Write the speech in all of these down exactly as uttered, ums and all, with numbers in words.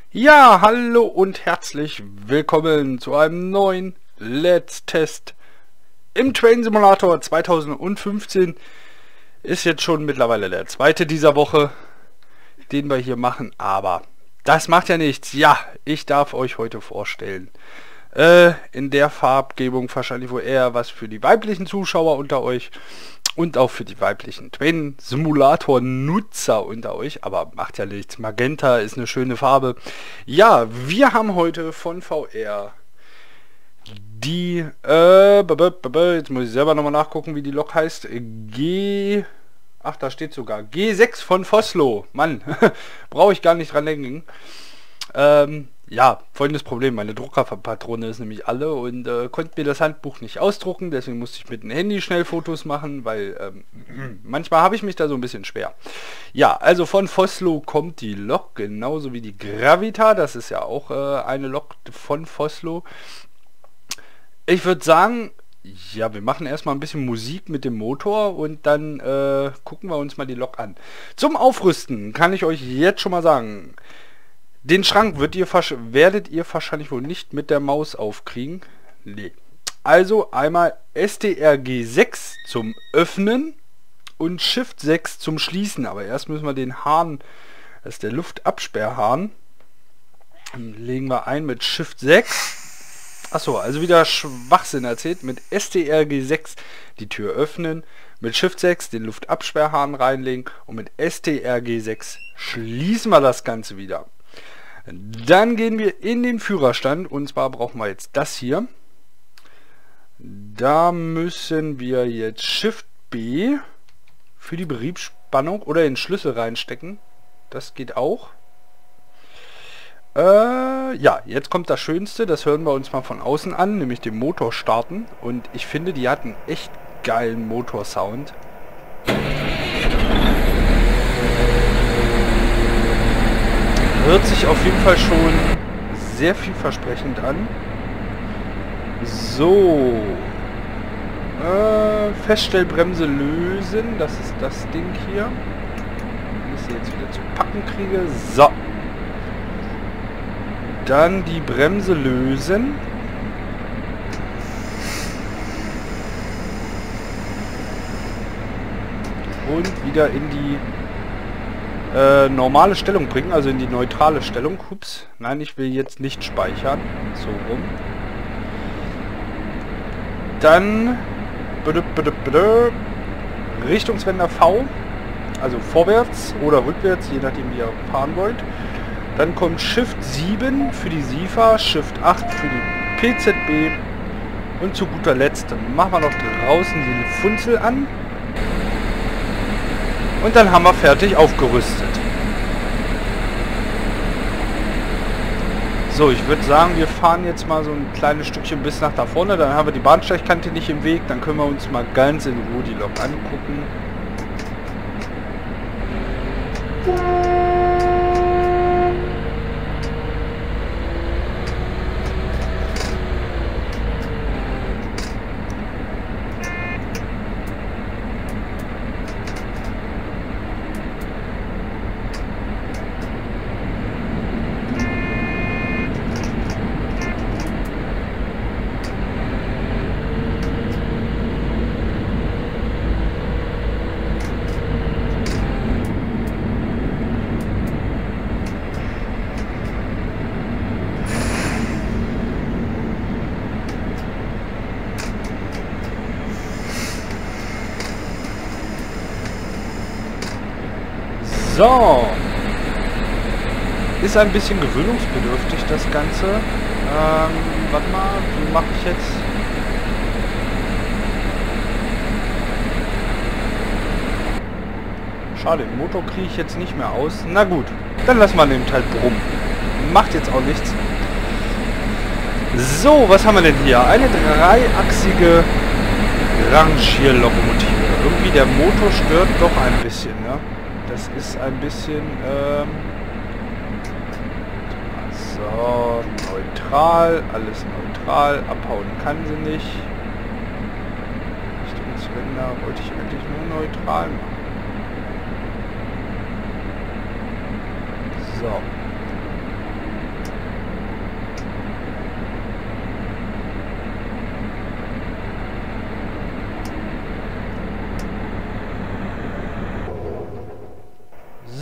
Ja, hallo und herzlich willkommen zu einem neuen Let's Test im Train Simulator zweitausendfünfzehn. Ist jetzt schon mittlerweile der zweite dieser Woche, den wir hier machen, aber das macht ja nichts. Ja, ich darf euch heute vorstellen, äh, in der Farbgebung wahrscheinlich wohl eher was für die weiblichen Zuschauer unter euch und auch für die weiblichen Train Simulator Nutzer unter euch, aber macht ja nichts. Magenta ist eine schöne Farbe. Ja, wir haben heute von V R die, äh, jetzt muss ich selber nochmal nachgucken, wie die Lok heißt. G, ach, da steht sogar G sechs von Vossloh. Mann, brauche ich gar nicht dran denken. Ähm, ja, folgendes Problem, meine Druckerpatrone ist nämlich alle und äh, konnte mir das Handbuch nicht ausdrucken, deswegen musste ich mit dem Handy schnell Fotos machen, weil ähm, manchmal habe ich mich da so ein bisschen schwer. Ja, also von Vossloh kommt die Lok, genauso wie die Gravita, das ist ja auch äh, eine Lok von Vossloh. Ich würde sagen, ja, wir machen erstmal ein bisschen Musik mit dem Motor und dann äh, gucken wir uns mal die Lok an. Zum Aufrüsten kann ich euch jetzt schon mal sagen, den Schrank wird ihr, werdet ihr wahrscheinlich wohl nicht mit der Maus aufkriegen. Nee. Also einmal S T R G sechs zum Öffnen und Shift sechs zum Schließen. Aber erst müssen wir den Hahn, das ist der Luftabsperrhahn, legen wir ein mit Shift sechs. Achso, also wieder Schwachsinn erzählt. Mit S T R G sechs die Tür öffnen, mit Shift sechs den Luftabsperrhahn reinlegen und mit S T R G sechs schließen wir das Ganze wieder. Dann gehen wir in den Führerstand und zwar brauchen wir jetzt das hier. Da müssen wir jetzt Shift B für die Betriebsspannung oder den Schlüssel reinstecken. Das geht auch. Äh, ja, jetzt kommt das Schönste, das hören wir uns mal von außen an, nämlich den Motor starten. Und ich finde, die hat einen echt geilen Motorsound. Hört sich auf jeden Fall schon sehr vielversprechend an. So. Äh, Feststellbremse lösen. Das ist das Ding hier. Wenn ich sie jetzt wieder zu packen kriege. So. Dann die Bremse lösen. Und wieder in die Äh, normale Stellung bringen, also in die neutrale Stellung. Ups, nein, ich will jetzt nicht speichern. So rum. Dann Richtungswender V, also vorwärts oder rückwärts, je nachdem wie ihr fahren wollt. Dann kommt Shift sieben für die SIFA, Shift acht für die P Z B und zu guter Letzt machen wir noch draußen die Funzel an. Und dann haben wir fertig aufgerüstet. So, ich würde sagen, wir fahren jetzt mal so ein kleines Stückchen bis nach da vorne. Dann haben wir die Bahnsteigkante nicht im Weg. Dann können wir uns mal ganz in Ruhe die Lok angucken. So. Ist ein bisschen gewöhnungsbedürftig das Ganze. Ähm, warte mal, wie mache ich jetzt? Schade, den Motor kriege ich jetzt nicht mehr aus. Na gut, dann lassen wir den halt brummen. Macht jetzt auch nichts. So, was haben wir denn hier? Eine dreiachsige Rangierlokomotive. Irgendwie der Motor stört doch ein bisschen, ne? Das ist ein bisschen, ähm, so, neutral, alles neutral, abhauen kann sie nicht. Richtungswender wollte ich eigentlich nur neutral machen. So.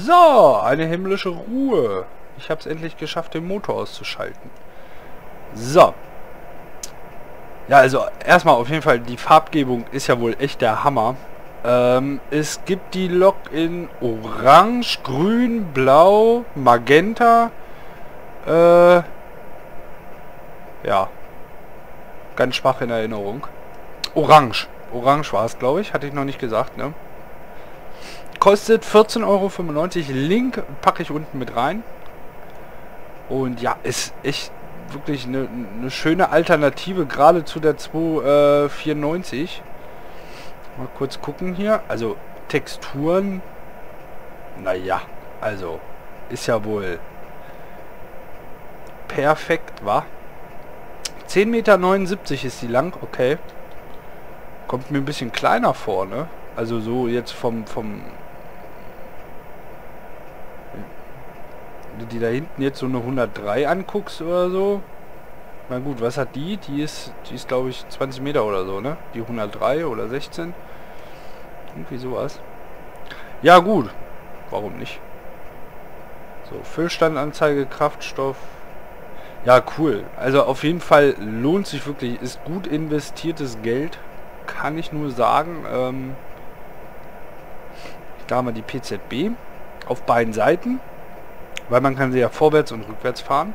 So, eine himmlische Ruhe. Ich habe es endlich geschafft, den Motor auszuschalten. So. Ja, also erstmal auf jeden Fall, die Farbgebung ist ja wohl echt der Hammer. Ähm, es gibt die Lok in Orange, Grün, Blau, Magenta. Äh, ja. Ganz schwach in Erinnerung. Orange. Orange war es, glaube ich. Hatte ich noch nicht gesagt, ne? Kostet vierzehn Euro fünfundneunzig. Link packe ich unten mit rein. Und ja, ist echt wirklich eine, eine schöne Alternative, gerade zu der zwei vierundneunzig. Mal kurz gucken hier. Also Texturen. Naja, also ist ja wohl perfekt, wa? zehn Meter neunundsiebzig ist die lang, okay. Kommt mir ein bisschen kleiner vor, ne? Also so jetzt vom, vom... Wenn du die da hinten jetzt so eine hundertdrei anguckst oder so. Na gut, was hat die? Die ist, die ist glaube ich zwanzig Meter oder so, ne? Die hundertdrei oder sechzehn. Irgendwie sowas. Ja gut, warum nicht? So, Füllstandanzeige, Kraftstoff. Ja, cool. Also auf jeden Fall lohnt sich wirklich, ist gut investiertes Geld, kann ich nur sagen. Ähm, da haben wir die P Z B auf beiden Seiten, weil man kann sie ja vorwärts und rückwärts fahren.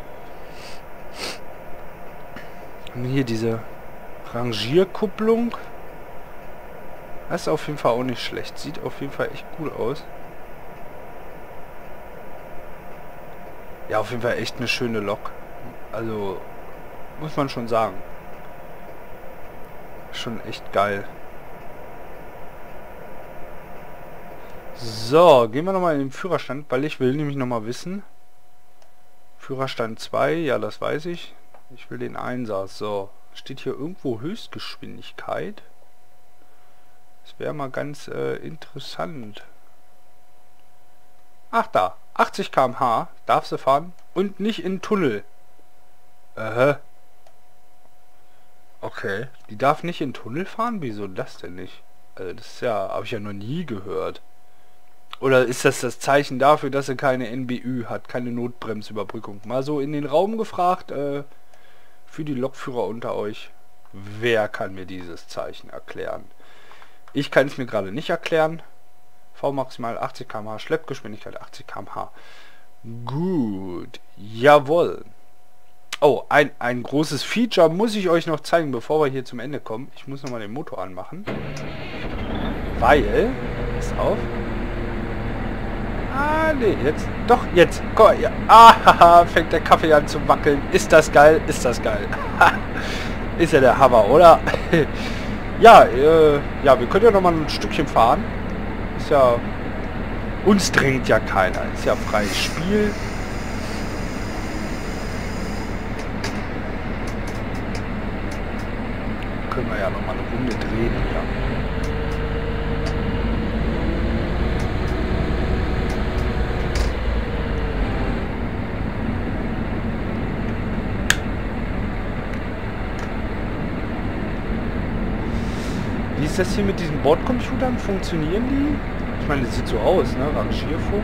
Und hier diese Rangierkupplung. Das ist auf jeden Fall auch nicht schlecht. Sieht auf jeden Fall echt gut aus. Ja, auf jeden Fall echt eine schöne Lok. Also, muss man schon sagen. Schon echt geil. So, gehen wir nochmal in den Führerstand, weil ich will nämlich nochmal wissen. Führerstand zwei, ja, das weiß ich. Ich will den Einsatz. So, steht hier irgendwo Höchstgeschwindigkeit. Das wäre mal ganz äh, interessant. Ach da, achtzig Kilometer pro Stunde darfst du fahren und nicht in Tunnel. Äh. Okay, die darf nicht in Tunnel fahren? Wieso das denn nicht? Also das ist ja, habe ich ja noch nie gehört. Oder ist das das Zeichen dafür, dass sie keine N B Ü hat, keine Notbremsüberbrückung? Mal so in den Raum gefragt, äh, für die Lokführer unter euch. Wer kann mir dieses Zeichen erklären? Ich kann es mir gerade nicht erklären. V maximal achtzig Kilometer pro Stunde, Schleppgeschwindigkeit achtzig Kilometer pro Stunde. Gut, jawohl. Oh, ein, ein großes Feature muss ich euch noch zeigen, bevor wir hier zum Ende kommen. Ich muss nochmal den Motor anmachen. Weil, pass auf. Ah, nee, jetzt, doch, jetzt. Guck mal, ja. Ah, fängt der Kaffee an zu wackeln. Ist das geil? Ist das geil? Ist ja der Hammer, oder? Ja, äh, ja, wir können ja nochmal ein Stückchen fahren. Ist ja... Uns drängt ja keiner. Ist ja freies Spiel. Können wir ja nochmal eine Runde drehen, ja. Wie ist das hier mit diesen Bordcomputern? Funktionieren die? Ich meine, das sieht so aus, ne? Rangierfunk.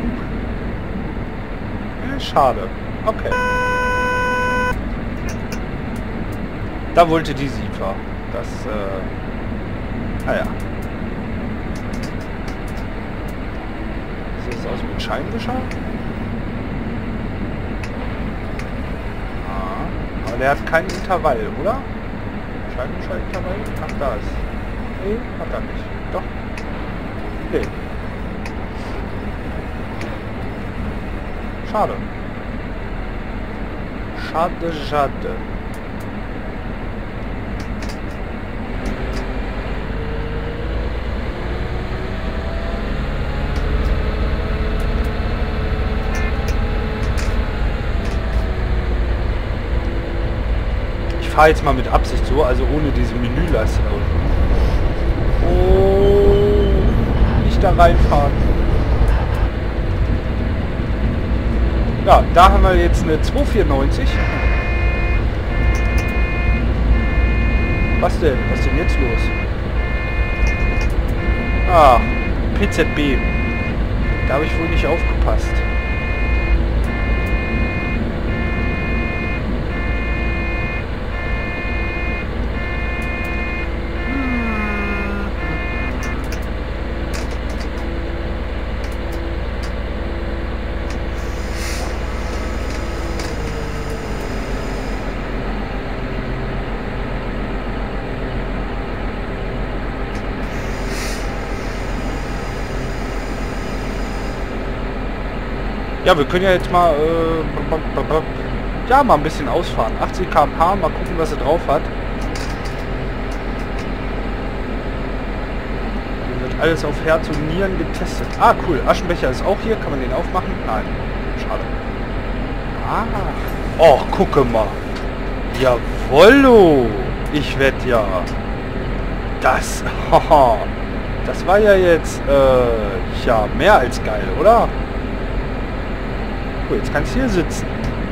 Ja, schade. Okay. Da wollte die Siefer. Das, äh... Naja. Sieht das aus mit Scheinwischer? Ah. Aber der hat kein Intervall, oder? Scheinwischer-Intervall? Ach, da ist... Nee, hat er nicht. Doch. Nee. Schade. Schade, schade. Ich fahre jetzt mal mit Absicht so, also ohne diese Menüleiste da unten. Oh, nicht da reinfahren. Ja, da haben wir jetzt eine zwei vierundneunzig. Was denn? Was ist denn jetzt los? Ah, P Z B. Da habe ich wohl nicht aufgepasst. Ja, wir können ja jetzt mal, äh, ja, mal ein bisschen ausfahren. achtzig Kilometer pro Stunde, mal gucken, was er drauf hat. Hier wird alles auf Herz und Nieren getestet. Ah, cool. Aschenbecher ist auch hier. Kann man den aufmachen? Nein. Schade. Ah. Oh, gucke mal. Jawollo. Ich wette ja. Das, haha. Das war ja jetzt, äh, ja, mehr als geil, oder? Cool, jetzt kannst du hier sitzen.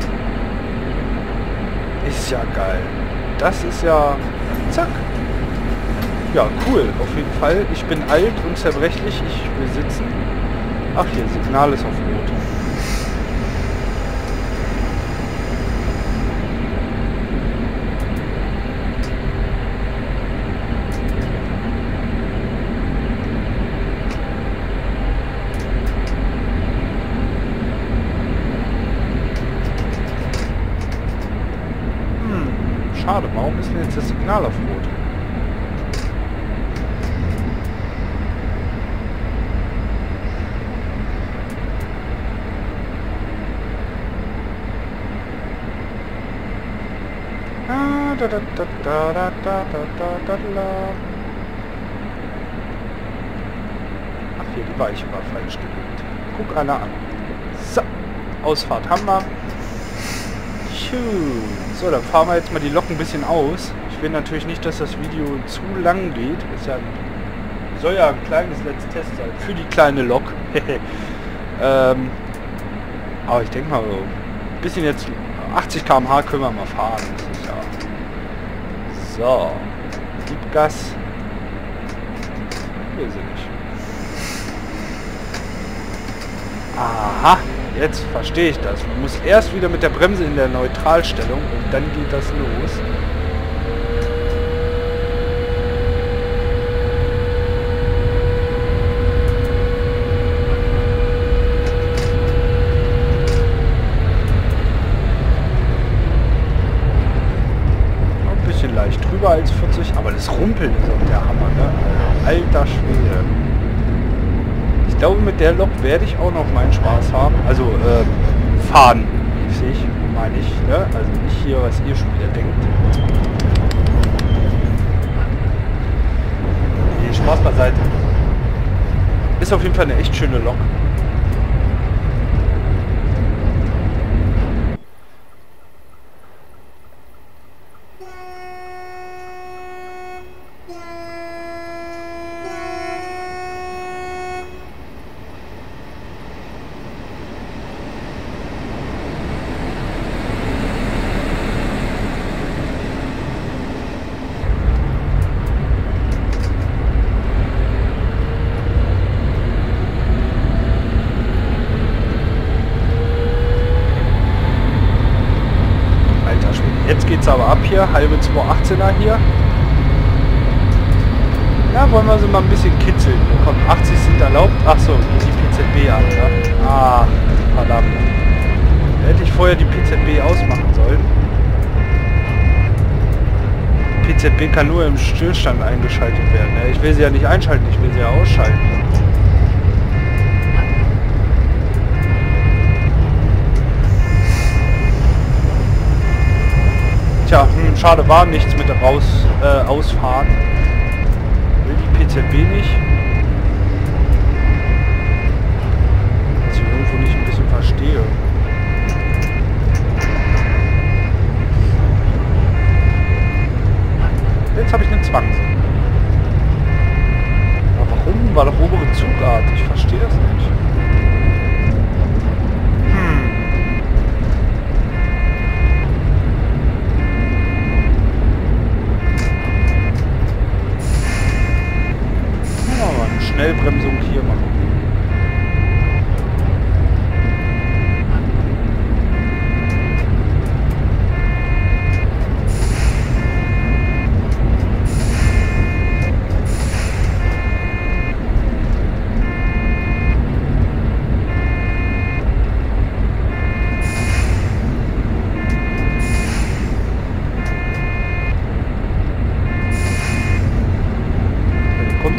Ist ja geil. Das ist ja... Zack. Ja, cool. Auf jeden Fall. Ich bin alt und zerbrechlich. Ich will sitzen. Ach, hier, Signal ist auf Rot. Schade, warum ist denn jetzt das Signal auf Rot? Ah, da, da, da, da, da, da, da, da, da. Ach hier, die Weiche war falsch gelegt. Guck einer an. So, Ausfahrt haben wir. So, dann fahren wir jetzt mal die Lok ein bisschen aus. Ich will natürlich nicht, dass das Video zu lang geht. Ist ja, soll ja ein kleines Let's Test sein für die kleine Lok. ähm, aber ich denke mal so, ein bisschen jetzt achtzig Kilometer pro Stunde können wir mal fahren. Das ist ja so. Gib Gas. Hier sind ich. Aha. Jetzt verstehe ich das. Man muss erst wieder mit der Bremse in der Neutralstellung und dann geht das los. Ein bisschen leicht drüber als vierzig, aber das Rumpeln ist auch der Hammer, ne? Alter Schwede. Ich glaube, mit der Lok werde ich auch noch meinen Spaß haben. Also, äh, fahren, ich meine ich, ne? Also nicht hier, was ihr schon wieder denkt. Nee, Spaß beiseite. Ist auf jeden Fall eine echt schöne Lok. Jetzt geht's aber ab hier, halbe zweihundertachtzehner hier. Ja, wollen wir sie mal ein bisschen kitzeln. Komm, achtzig sind erlaubt. Ach so, die P Z B an, ne? Ah, verdammt. Da hätte ich vorher die P Z B ausmachen sollen. P Z B kann nur im Stillstand eingeschaltet werden. Ne? Ich will sie ja nicht einschalten, ich will sie ja ausschalten. Tja, hm, schade war nichts mit raus, äh, ausfahren. Will die P Z B nicht. Was ich irgendwo nicht ein bisschen verstehe. Jetzt habe ich eine Zwangsel. Aber warum? War doch obere Zugart. Ich verstehe das nicht. Schnellbremsung hier machen.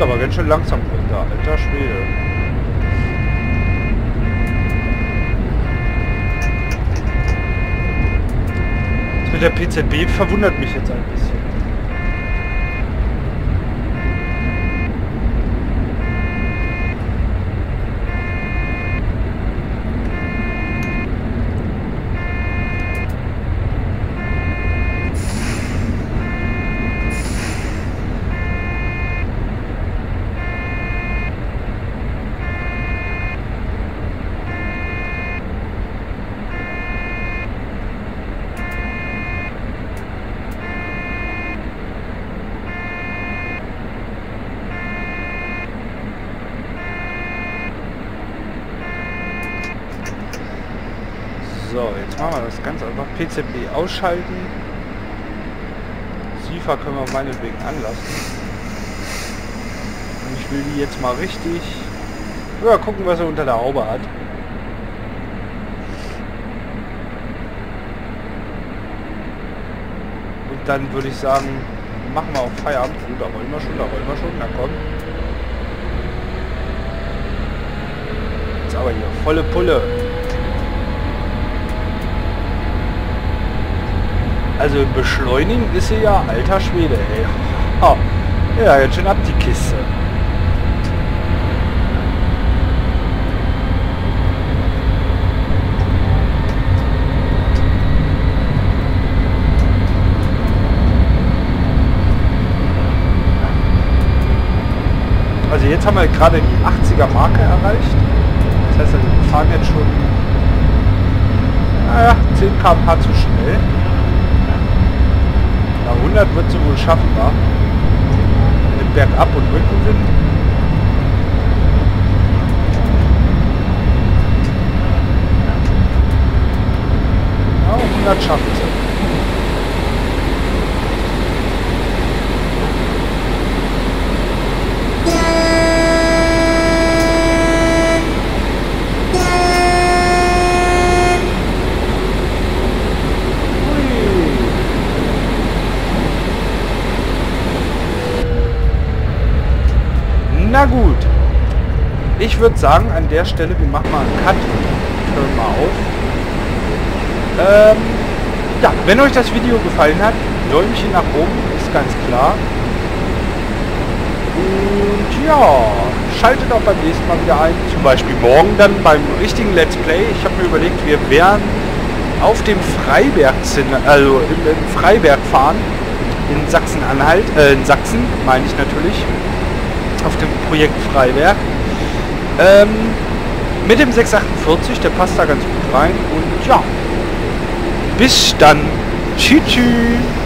aber ganz schön langsam runter, alter Schwede. Das mit der P Z B verwundert mich jetzt ein bisschen. So, jetzt machen wir das ganz einfach. P Z B ausschalten. SIFA können wir meinetwegen anlassen. Und ich will die jetzt mal richtig... Ja, gucken, was er unter der Haube hat. Und dann würde ich sagen, machen wir auch Feierabend. Oh, da rollen wir schon, da rollen wir schon. Na komm. Jetzt aber hier, volle Pulle. Also im Beschleunigen ist sie ja alter Schwede, ey. Oh, ja, jetzt schon ab die Kiste. Also jetzt haben wir gerade die achtziger Marke erreicht. Das heißt, also wir fahren jetzt schon, naja, zehn Kilometer pro Stunde zu schnell. hundert wird sie wohl schaffen, wa? Mit Bergab und Rückenwind. Ja, hundert schaffen sie. Na gut, ich würde sagen, an der Stelle, wir machen mal einen Cut, hören mal auf. Ähm, ja, wenn euch das Video gefallen hat, Däumchen nach oben, ist ganz klar. Und ja, schaltet auch beim nächsten Mal wieder ein, zum Beispiel morgen dann beim richtigen Let's Play. Ich habe mir überlegt, wir werden auf dem Freiberg, also im, im Freiberg fahren, in Sachsen-Anhalt, äh, in Sachsen, meine ich natürlich. Auf dem Projekt Freiberg. Ähm, mit dem sechs achtundvierzig, der passt da ganz gut rein. Und ja, bis dann. Tschüss. Tschüss.